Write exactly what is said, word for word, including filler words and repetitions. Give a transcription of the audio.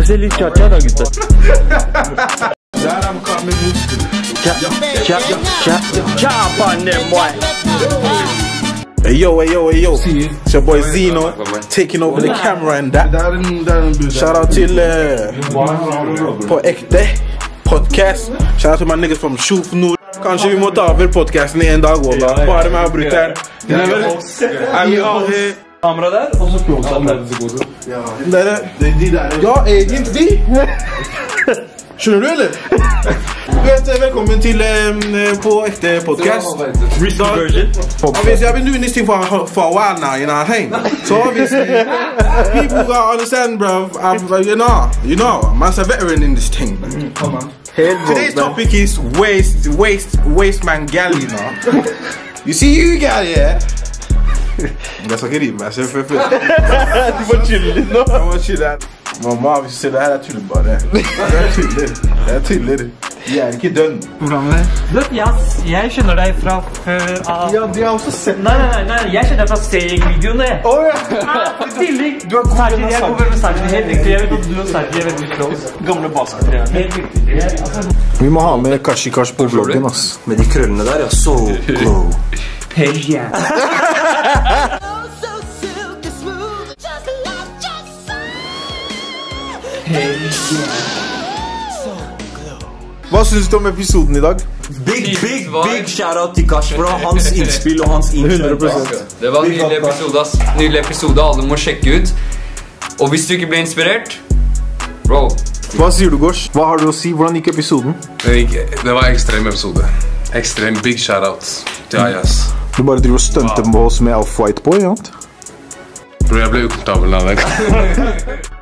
Få se litt cha-cha da, gutter. Der er man klar med muskler. Cha-cha-cha-cha on them, boy. Hey yo, hey yo, hey yo. It's your boy Zeno taking over the camera and that. Shout out til uh, På Ekte podcast. Shout out to my niggas from Sjuf Nord. Kanskje vi må ta over podcasten i en dag, Wallah. Bare med å bryte her. Er vi alle Kamera der, og så close-up der. Dere, ja, egentlig. Skjønner du, eller? Du vet, velkommen til um, På Ekte podcast. Risky version. Obviously, I've been doing this thing for, for a while now, you know what I'm saying? So obviously, people gotta understand, bro. I'm, you know, you know, man's a veteran in this thing. Mm, come on. Today's topic is waste, waste, waste man gal, you know. You see you gal, yeah? That's what I get, man. Du må chille litt nå. Jeg må chille. Mamma, hvis du ser det her, det er tullet bare. Det er tullet. Det er tullet. De er ikke dønn. Hvordan er det? Du vet, yes, jeg kjenner deg fra før av... Ja, de har også sett Nei, nei, nei, jeg kjenner deg fra Steg-videoene. Åh, ja! I tillegg, du har god venn av Sergi. Jeg er god venn med Sergi, helt riktig. Jeg vet at du og Sergi er veldig close. Gamle basketrenere. Helt riktig. Vi må ha med Kashi Kash på vloggen, ass. Med de krøllene der, ja. So glow. Hell yeah. Hva synes du om episoden i dag? Big, big, big shout-out til Kash, bro. Hans innspill og hans hundre prosent. Det var en nydelig episode, ass. Nydelig episode, alle må sjekke ut. Og hvis du ikke ble inspirert, bro. Hva sier du, Gosh? Hva har du å si? Hvordan gikk episoden? Det, gikk, det var ekstrem episode. Ekstrem big shout-out til Ayas. Du bare driver og stunter på oss med Off-White Boy, ja? Bro, jeg ble ukomfortabel av det.